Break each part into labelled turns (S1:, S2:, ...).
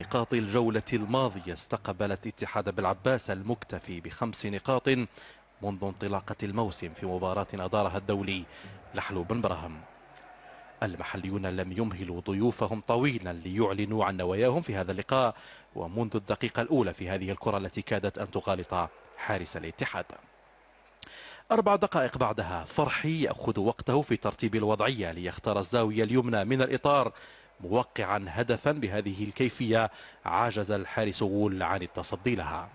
S1: نقاط الجولة الماضية استقبلت اتحاد بالعباس المكتفي ب5 نقاط منذ انطلاقة الموسم في مباراة أدارها الدولي لحلو بن برهم. المحليون لم يمهلوا ضيوفهم طويلا ليعلنوا عن نواياهم في هذا اللقاء، ومنذ الدقيقة الأولى في هذه الكرة التي كادت أن تغالط حارس الاتحاد. 4 دقائق بعدها فرحي يأخذ وقته في ترتيب الوضعية ليختار الزاوية اليمنى من الإطار، موقعا هدفا بهذه الكيفية عاجز الحارس غول عن التصدي لها.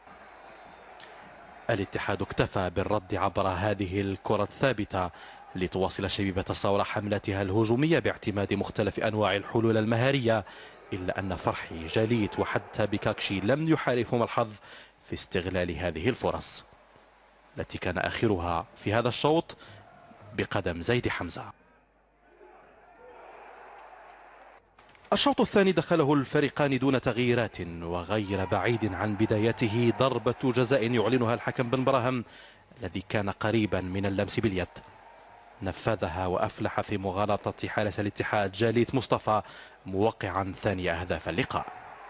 S1: الاتحاد اكتفى بالرد عبر هذه الكرة الثابتة لتواصل شبيبة الثورة حملتها الهجومية باعتماد مختلف أنواع الحلول المهارية، إلا أن فرحي جاليت وحتى بكاكشي لم يحالفهم الحظ في استغلال هذه الفرص التي كان آخرها في هذا الشوط بقدم زيد حمزة. الشوط الثاني دخله الفريقان دون تغييرات وغير بعيد عن بدايته ضربة جزاء يعلنها الحكم بن برهم الذي كان قريبا من اللمس باليد، نفذها وأفلح في مغالطة حارس الاتحاد جاليت مصطفى موقعا ثاني أهداف اللقاء.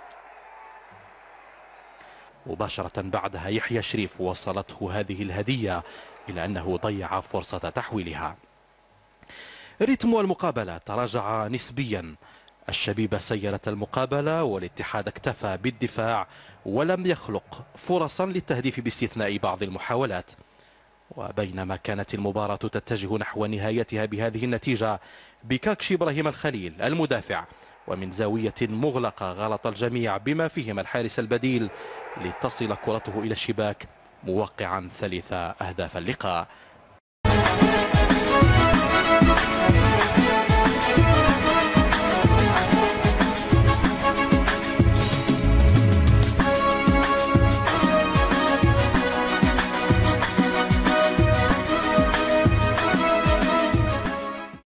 S1: مباشرة بعدها يحيى شريف وصلته هذه الهدية إلى أنه ضيع فرصة تحويلها. رتم المقابلة تراجع نسبيا، الشبيبة سيرت المقابلة والاتحاد اكتفى بالدفاع ولم يخلق فرصا للتهديف باستثناء بعض المحاولات. وبينما كانت المباراة تتجه نحو نهايتها بهذه النتيجة، بكاكشي إبراهيم الخليل المدافع ومن زاوية مغلقة غلط الجميع بما فيهم الحارس البديل لتصل كرته إلى الشباك موقعا ثالث أهداف اللقاء.